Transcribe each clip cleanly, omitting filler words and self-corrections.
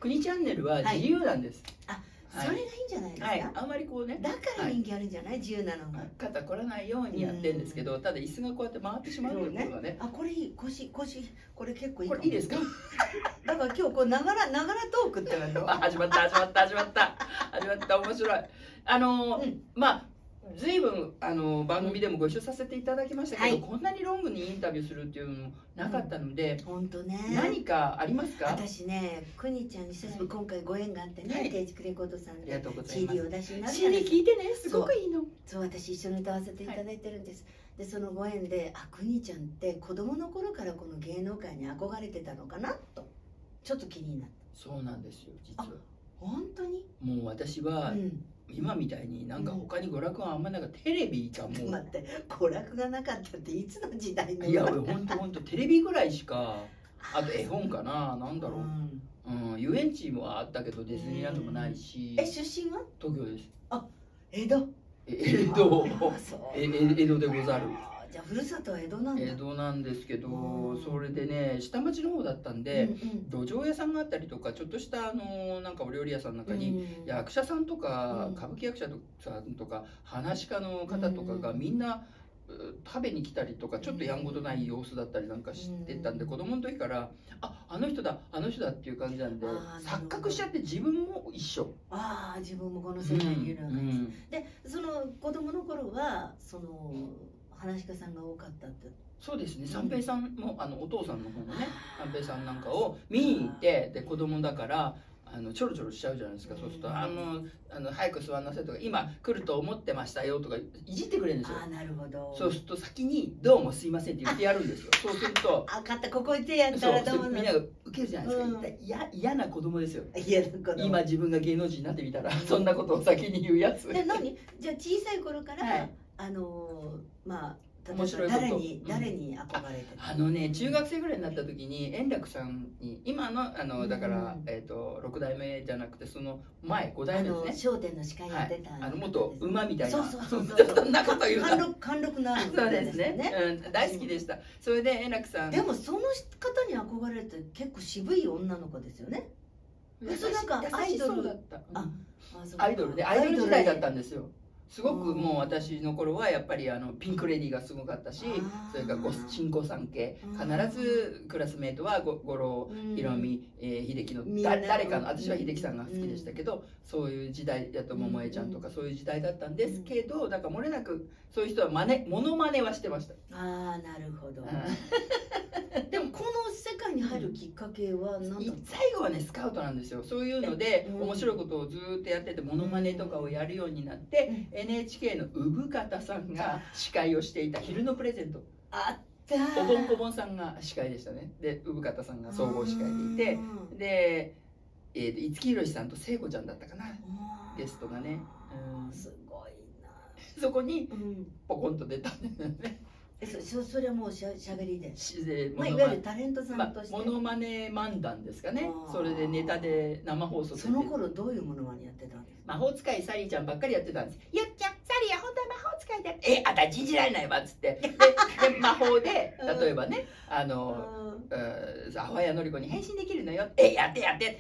国チャンネルは自由なんです。 あ、それがいいんじゃないですか。 はい、あんまりこうね、 だから人気あるんじゃない、自由なのが。 肩凝らないようにやってるんですけど、ただ椅子がこうやって回ってしまうということがね。 あ、これいい、腰、これ結構いい。 これいいですか。 だから今日こうながらトークってのは始まった面白い。まあ随分番組でもご一緒させていただきましたけど、こんなにロングにインタビューするっていうのもなかったので、 本当ね。 何かありますか？ 私ね、くにちゃんに久しぶり今回ご縁があってね、定築レコードさんで CD を出しになったんです。 CD 聞いてね、すごくいいの。 そう、私一緒に歌わせていただいてるんです。で、そのご縁で、あ、くにちゃんって子供の頃からこの芸能界に憧れてたのかなとちょっと気になった。 そうなんですよ、実は。 本当に？ もう私は、今みたいになんか他に娯楽はあんまなんかテレビがもう、 待って、娯楽がなかったっていつの時代の？ いや本当テレビぐらいしか、あと絵本かな、なんだろう、遊園地もあったけどディズニーランドもないし。 出身は東京です。 あ、江戸江戸でござる。 じゃあふるさとは江戸なんだ。 江戸なんですけど、それでね、下町の方だったんで、路上屋さんがあったりとか、ちょっとしたなんかお料理屋さんの中に役者さんとか歌舞伎役者さんとか噺家の方とかがみんな食べに来たりとか、ちょっとやんごとない様子だったりなんかしてたんで、子供の時からあの人だっていう感じなんで、錯覚しちゃって。自分も一緒。ああ、自分もこの世界にいるので、その子供の頃はその噺家さんが多かったって。そうですね。三平さんもお父さんの方のね、三平さんなんかを見に行って、で子供だからちょろちょろしちゃうじゃないですか。そうすると早く座んなさいとか、今来ると思ってましたよとかいじってくれるんですよ。あ、なるほど。そうすると先にどうもすいませんって言ってやるんですよ。そうすると、あ、勝った、ここ行ってやったらどうも。みんなが受けるじゃないですか。嫌な子供ですよ。今自分が芸能人になってみたらそんなことを先に言うやつ。で、何？じゃあ小さい頃からまあ。面白いこと。誰に憧れてる？中学生ぐらいになった時に円楽さんに、今のだから6代目じゃなくてその前5代目ですね。笑点の司会やってた元馬みたいな、そんなこと言うな。貫禄のある。そうですね。大好きでした。それで円楽さん。でもその方に憧れて結構渋い女の子ですよね。それなんかアイドルだった。アイドルでアイドル時代だったんですよ。すごくもう私の頃はやっぱりピンク・レディーがすごかったし、それから新興産系、必ずクラスメートは五郎、ひろみ、秀樹の誰かの、私は秀樹さんが好きでしたけど、そういう時代だと桃江ちゃんとかそういう時代だったんですけど、だから漏れなくそういう人はモノマネはしてました。ああ、なるほど。でもこの世界に入るきっかけは何だったの？最後はね、スカウトなんですよ。そういうので面白いことをずっとやってて、モノマネとかをやるようになって、NHK の産方さんが司会をしていた昼のプレゼント、あったおぼんこぼんさんが司会でしたね。で産方さんが総合司会でいて、で五木ひろしさんと聖子ちゃんだったかな、ゲストがね。すごいな。そこにポコンと出たんですよね。それはもうしゃべりで、いわゆるタレントさんとしてモノマネ漫談ですかね。それでネタで生放送で。その頃どういうモノマネやってたんですか？魔法使いサリーちゃんばっかりやってたんです。ゆっちゃん、サリーは本当は魔法使いで、あた信じられないわっつって、で魔法で例えばね、アホやのりこに変身できるのよ。やって、あれやなんかする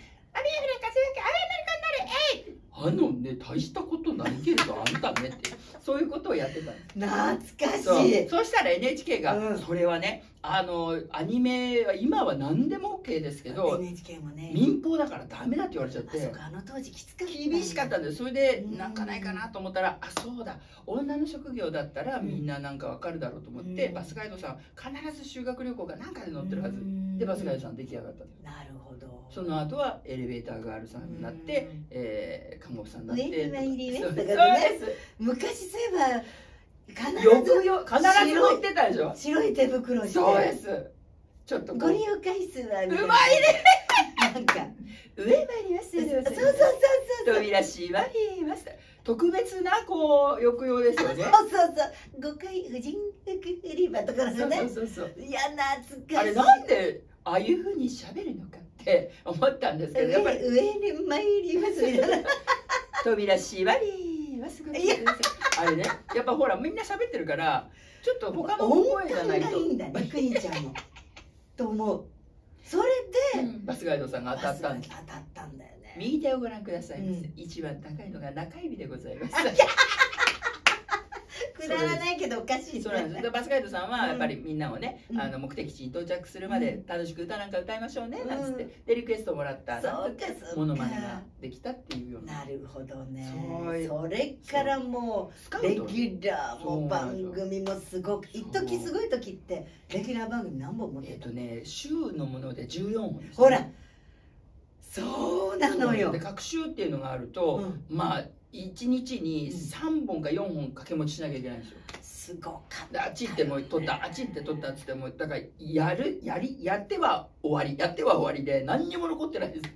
あれのりこになる。大したことないけどあんたねってそういうことをやってたんです。懐かしい。そうしたら NHK がそれはね、アニメは今は何でも OK ですけど、 NHK もね民放だからダメだって言われちゃって、当時きつかった、厳しかったんです。それでなんかないかなと思ったら、そうだ、女の職業だったらみんななんかわかるだろうと思って、バスガイドさん必ず修学旅行かなんかで乗ってるはずで、バスガイドさん出来上がったんです。なるほど。その後はエレベーターガールさんになって、看護婦さんになって。昔そういえば必ず乗ってたでしょ。白い手袋して。そうです。ちょっとご利用回数はうまいね。なんか上参ります。そう扉閉まります。特別なこう抑揚ですよね。5階婦人服売り場とかね。いや懐かしい。あれなんでああいう風に喋るのかって思ったんですけど、やっぱり上に参りますみたいな。扉閉まります。あれね、やっぱほらみんな喋ってるからちょっと他の声がないと。いいんだね、くにちゃんも。と思う。それでバスガイドさんが当たったんです。当たったんだよ。 右手をご覧くださいませ。一番高いのが中指でございます。 くだらないけどおかしい。 そうなんです。バスガイドさんはやっぱりみんなをね、目的地に到着するまで楽しく歌なんか歌いましょうねなんつってでリクエストをもらったモノマネができたっていうような。 なるほどね。それからもうレギュラーも番組もすごく、一時すごい時ってレギュラー番組何本持ってた？ 週のもので14本です。 ほら、そうなのよ。 で各週っていうのがあると、まあ1日に3本か4本掛け持ちしなきゃいけないんですよ。 すごかった。 あっち行っても取った、あっち行って取ったっつっても、だからやっては終わり、やっては終わりで何にも残ってないです。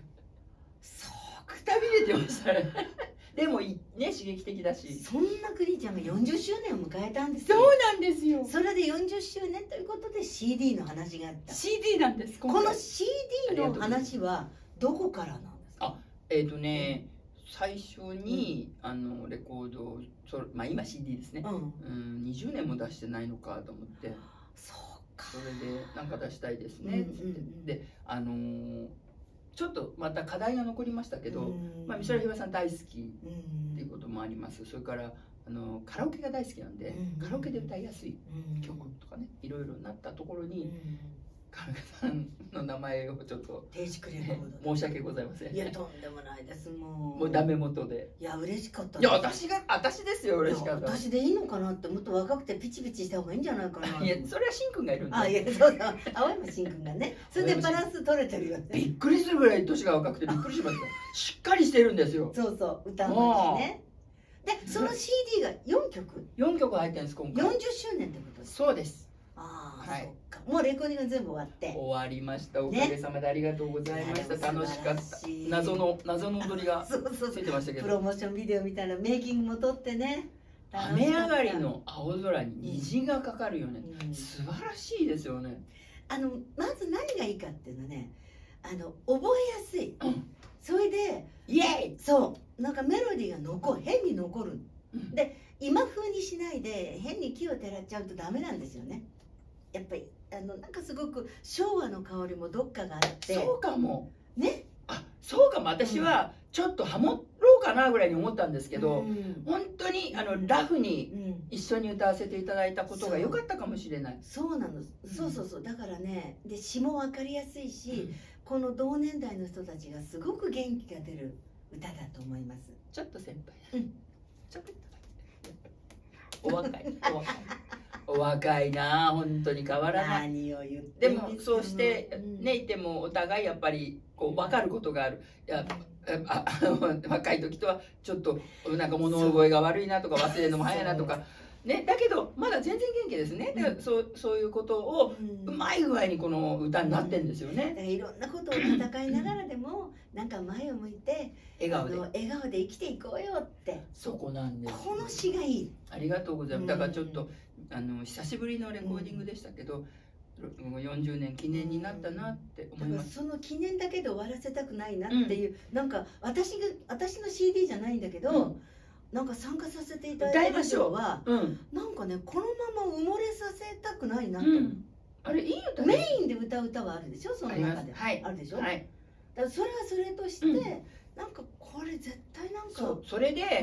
そうくたびれてましたね。でもね、刺激的だし。そんなくにちゃんが40周年を迎えたんですよ。 そうなんですよ。 それで40周年ということで CD の話があった。 CD なんです。 この CD の話はどこからなんですか？ 最初にレコード、まあ今 CD ですね、20年も出してないのかと思って、それでなんか出したいですねって言って、でちょっとまた課題が残りましたけど、まあ美空ひばりさん大好きっていうこともあります。それからカラオケが大好きなんで、カラオケで歌いやすい曲とかね、いろいろなったところにカルカさんの名前をちょっと提示くれるほど申し訳ございません。 いや、とんでもないです。もうダメ元で。 いや、嬉しかった。 いや、私ですよ、嬉しかった。 私でいいのかなって、もっと若くてピチピチした方がいいんじゃないかな。 いや、それはしんくんがいるんだ。 いや、そうだ、青山しんくんがね。それでバランス取れてるよね。 びっくりするぐらい年が若くてびっくりしました。しっかりしてるんですよ。 そうそう、歌もね。で、その CD が4曲 4曲入ってるんです、今回。 40周年ってことです。 そうです。 ああ、そっか。もうレコーディング全部終わって。 終わりました。おかげさまでありがとうございました。楽しかった。謎の踊りがついてましたけど。 プロモーションビデオみたいなメイキングも撮ってね。 雨上がりの青空に虹がかかるよね。素晴らしいですよね。 まず何がいいかっていうのはね、覚えやすい。それで、 イエーイ。そう。 なんかメロディーが変に残る。で、今風にしないで変に木をてらっちゃうとダメなんですよね。やっぱりなんかすごく昭和の香りもどっかがあって。 そうかもね。 そうかも。私はちょっとハモろうかなぐらいに思ったんですけど、本当にラフに一緒に歌わせていただいたことが良かったかもしれない。 そうなの。そうそうそう。だからね、で詩も分かりやすいし、この同年代の人たちがすごく元気が出る歌だと思います。 ちょっと先輩。ちょっとお若い。お若いな、本当に変わらない。 何を言ってでもそうしてね、いてもお互いやっぱりこう分かることがある。いや、若い時とはちょっとなんか物覚えが悪いなとか忘れるのも早いなとかね、だけどまだ全然元気ですね。だからそういうことをうまい具合にこの歌になってんですよね。 だからいろんなことを戦いながらでもなんか前を向いて笑顔で生きていこうよって。 そこなんです。 この詩がいい。 ありがとうございます。だからちょっと久しぶりのレコーディングでしたけど、40年記念になったなって思います。 その記念だけで終わらせたくないなっていう、なんか私の CD じゃないんだけど、なんか参加させていただいた人は、なんかね、このまま埋もれさせたくないなって。 あれいい歌。 メインで歌う歌はあるでしょ、その中で。あるでしょ。だからそれはそれとして、なんかこれ絶対なんかそれで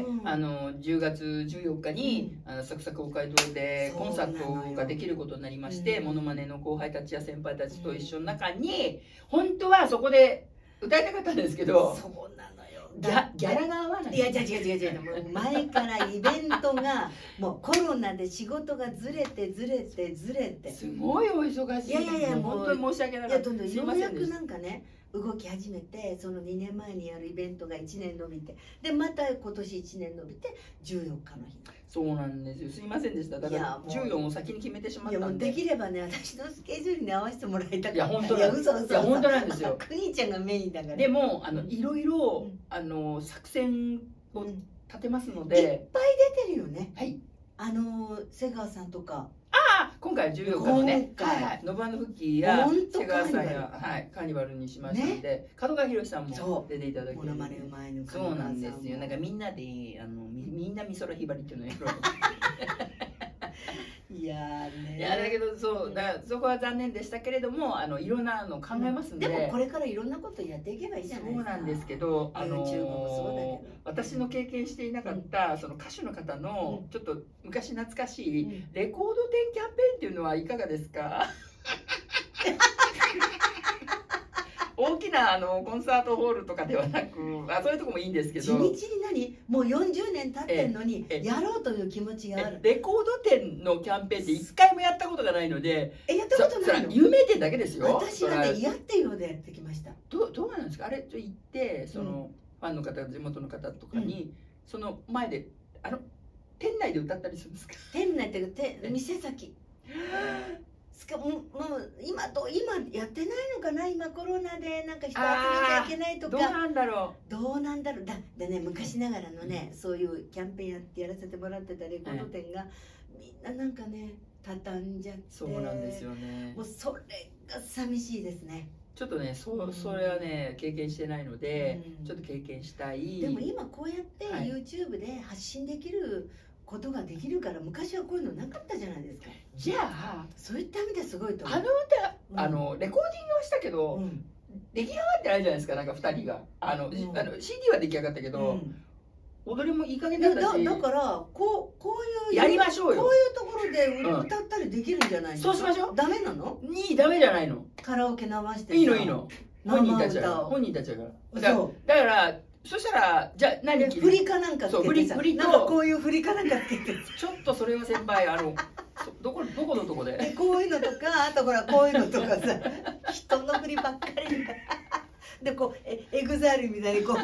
10月14日にサクサク北海道でコンサートができることになりまして、モノマネの後輩たちや先輩たちと一緒の中に本当はそこで歌いたかったんですけど、 そうなのよ。 ギャラが合わない。 いや違う、もう前からイベントがもうコロナで仕事がずれてすごいお忙しい。 いやもう本当に申し訳なかった。 ようやくなんかね動き始めて、その2年前にやるイベントが1年延びて、でまた今年1年延びて14日の日。 そうなんですよ。すいませんでした。だから14を先に決めてしまったんで。 できればね、私のスケジュールに合わせてもらいたかった。 いや本当なんです。いや本当なんですよ。 くにちゃんがメインだから。 でもいろいろ作戦を立てますので。 いっぱい出てるよね。 はい。 瀬川さんとか。 今回14日のね、ノブ&フッキーや瀬川さんやカーニバルにしましたので、門川博さんも出ていただける。そうなんですよ。なんかみんなでみんな美空ひばりっていうのをやろう。 いやね。 いやだけどそうだからそこは残念でしたけれどもいろんなの考えますんで、 でもこれからいろんなことやっていけばいいじゃないですか。 そうなんですけど私の経験していなかったその歌手の方のちょっと昔懐かしいレコード店キャンペーンっていうのはいかがですか？大きなコンサートホールとかではなくそういうとこもいいんですけど、 地道にもう40年経ってんのにやろうという気持ちがある。 レコード店のキャンペーンって一回もやったことがないので。 やったことないの？ 有名店だけですよ。 私はね嫌っていうのでやってきました。 どうなんですかあれ？行ってそのファンの方地元の方とかにその前で店内で歌ったりするんですか？ 店内っていうか店先。もう今やってないのかな、今コロナでなんか人集めちゃいけないとか。 どうなんだろうでね、昔ながらのねそういうキャンペーンやらせてもらってたレコード店がみんななんかね畳んじゃって、 そうなんですよね。 もうそれが寂しいですね。 ちょっとねそれはね経験してないのでちょっと経験したい。 でも今こうやって YouTube で発信できることができるから昔はこういうのなかったじゃないですか。 じゃあそういった意味ですごいと思う。 レコーディングはしたけど、出来上がってないじゃないですか。なんか2人がCD は出来上がったけど、踊りもいい加減だったし。 だからこういうやりましょうよ。 こういうところで歌ったりできるんじゃないですか。 そうしましょう。 ダメなの？ ダメじゃないの。 カラオケ流していいの本人たちだからだからそしたらじゃあ何振りかなんかつけてさ、なんかこういう振りかなんかつけてちょっとそれは先輩どこのとこでこういうのとかあとほらこういうのとかさ人の振りばっかりでこうエグザイルみたいにこ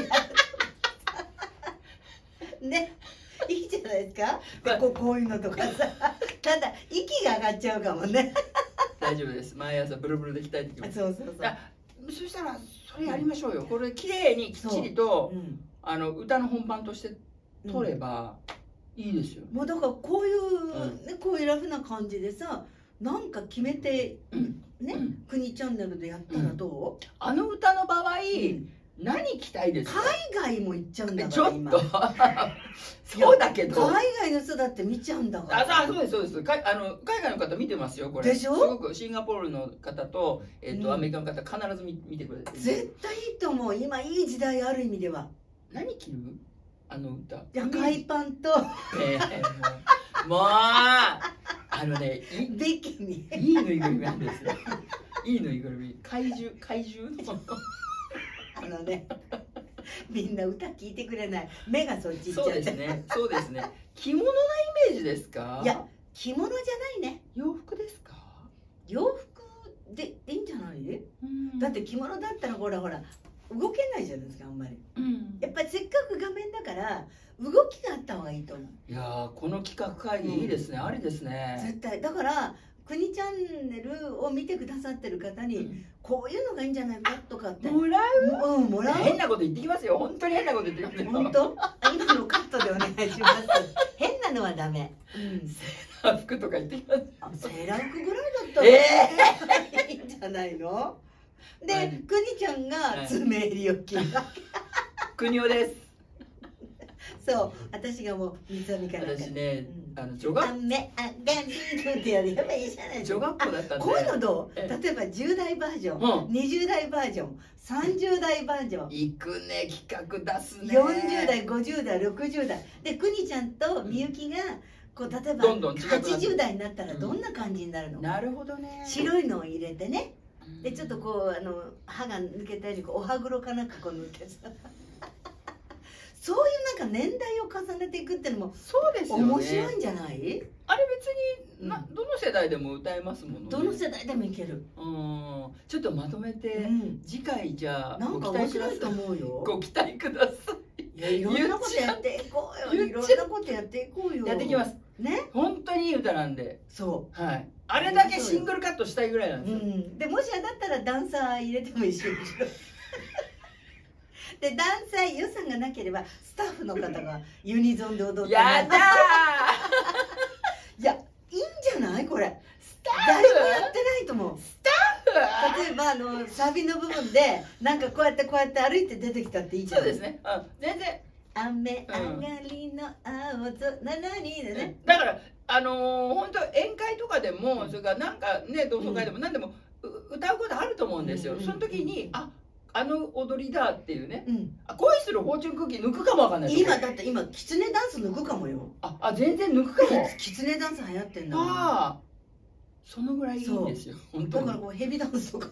うねいいじゃないですか。こういうのとかさただ息が上がっちゃうかもね。 大丈夫です。毎朝ブルブルで鍛えてきます。 そうそしたらそれやりましょうよ。これ綺麗にきっちりと歌の本番として取ればいいですよ。 もうだからこういうねこういうラフな感じでさなんか決めてね国チャンネルでやったらどう？ あの歌の場合何着たいですか？ 海外も行っちゃうんだから。 ちょっとそうだけど海外の人だって見ちゃうんだから。 そうです海外の方見てますよこれ。 でしょ？ すごくシンガポールの方とアメリカの方必ず見てくれてる。 絶対いいと思う。今いい時代ある意味では。 何着る？あの歌。 いや海パンともうビキニ。 いいぬいぐるみなんですよ。いいぬいぐるみ怪獣のみんな歌聞いてくれない。目がそっち行っちゃって。 そうですね。着物のイメージですか？ いや着物じゃないね。 洋服ですか？ 洋服でいいんじゃない？だって着物だったらほら動けないじゃないですかあんまり。やっぱりせっかく画面だから動きがあった方がいいと思う。 いやこの企画会議いいですね。ありですね。 絶対だから国チャンネルを見てくださってる方にこういうのがいいんじゃないかとかってもらう。 もらう。 変なこと言ってきますよ。本当に変なこと言ってきますよ。 本当？今のカットでお願いします。変なのはダメ。 セーラー服とか言ってきます。 セーラー服ぐらいだったらいいんじゃないの？で、くにちゃんが爪襟を切る。 国男です。 そう、私がもう三つ編みから。 私ね、女学校ってやればいいじゃない。 女学校だったんで。 こういうのどう？例えば10代バージョン、20代バージョン、30代バージョン。 いくね、企画出すね。 40代、50代、60代。で、くにちゃんとみゆきがこう例えば80代になったらどんな感じになるの？ なるほどね。 白いのを入れてね。でちょっとこう歯が抜けたようにお歯黒かなんかこう塗ってさそういうなんか年代を重ねていくっていうのもそうですよね。 面白いんじゃない？ あれ別にどの世代でも歌えますもんね。 どの世代でもいける。 ちょっとまとめて次回じゃあなんか面白いと思うよ。 ご期待ください。 いろんなことやっていこうよ。いろんなことやっていこうよ。 やっていきます。ね。本当にいい歌なんで。そう。はい。あれだけシングルカットしたいぐらいなんですよ。 でもしあだったらダンサー入れてもいいし。でダンサー予算がなければスタッフの方がユニゾンで踊って。やだー。いやいいんじゃないこれ。誰もやってないと思う。スタッフ。例えばサビの部分でなんかこうやって歩いて出てきたっていいじゃん。そうですね。全然。雨上がりの青空なにでね。だから本当宴会とかでも、それからなんかね同窓会でも何でも歌うことあると思うんですよ。その時にあの踊りだっていうね、恋するフォーチュンクッキー抜くかもわかんない。 今だって今キツネダンス抜くかもよ。 全然抜くかも。 キツネダンス流行ってんだもん。 そのぐらいいいんですよ。本当に。 だからこうヘビダンスとか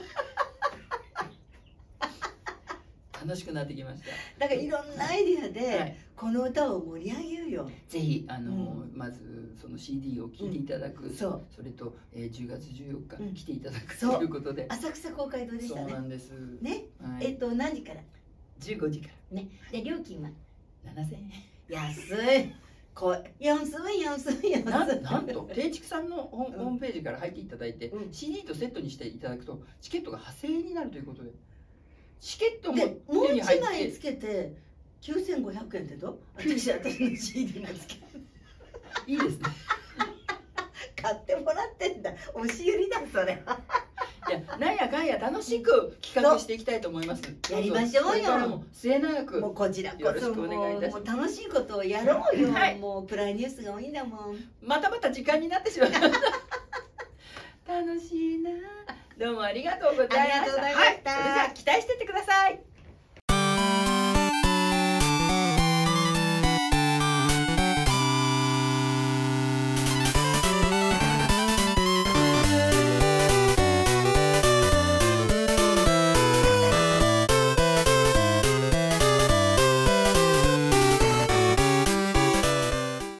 楽しくなってきました。 だからいろんなアイディアでこの歌を盛り上げるよ。 ぜひまずその CD を聴いていただく、それと10月14日来ていただくということで、 浅草公会堂でしたね。 そうなんですね。何時から ？15時からね。で料金は 7000円。 安い。 なんと定畜さんのホームページから入っていただいて CD とセットにしていただくとチケットが8000円になるということで、チケットももう1枚つけて9500円ってど？私の CD もつけいいですね。 買ってもらってんだ。押し売りだそれ。 いや、なんやかんや楽しく企画していきたいと思います。 やりましょうよ。 末永くもうこちらこそよろしくお願いいたします。 もう楽しいことをやろうよ。もう暗いニュースが多いんだもん。 また時間になってしまう。楽しいな。どうもありがとうございました。はい、それじゃあ期待しててください。